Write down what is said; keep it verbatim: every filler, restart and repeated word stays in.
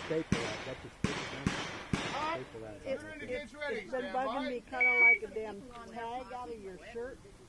staple that. That just staple that. It's, it's, it's been bugging me kind of like a damn tag out of your shirt.